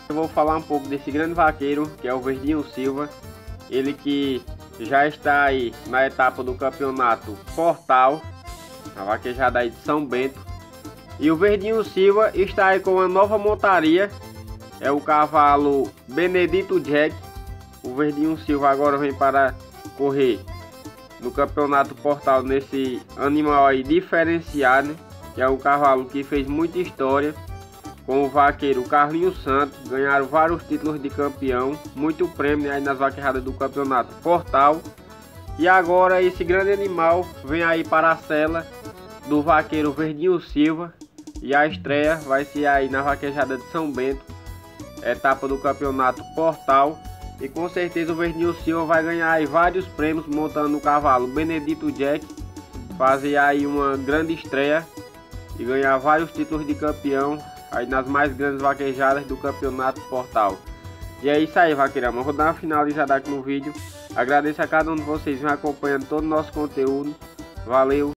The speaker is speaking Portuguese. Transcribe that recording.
Eu vou falar um pouco desse grande vaqueiro, que é o Verdinho Silva. Ele que já está aí na etapa do campeonato Portal, a vaquejada aí de São Bento. E o Verdinho Silva está aí com uma nova montaria, é o cavalo Benedito Jack. O Verdinho Silva agora vem para correr no campeonato Portal nesse animal aí diferenciado, que é um cavalo que fez muita história com o vaqueiro Carlinhos Santos. Ganharam vários títulos de campeão, muito prêmio aí nas vaquejadas do campeonato Portal. E agora esse grande animal vem aí para a sela do vaqueiro Verdinho Silva, e a estreia vai ser aí na vaquejada de São Bento, etapa do campeonato Portal. E com certeza o Verdinho Silva vai ganhar aí vários prêmios montando o cavalo Benedito Jack, fazer aí uma grande estreia e ganhar vários títulos de campeão aí nas mais grandes vaquejadas do campeonato Portal. E é isso aí, vaqueirão. Eu vou dar uma finalizada aqui no vídeo. Agradeço a cada um de vocês que vem acompanhando todo o nosso conteúdo. Valeu!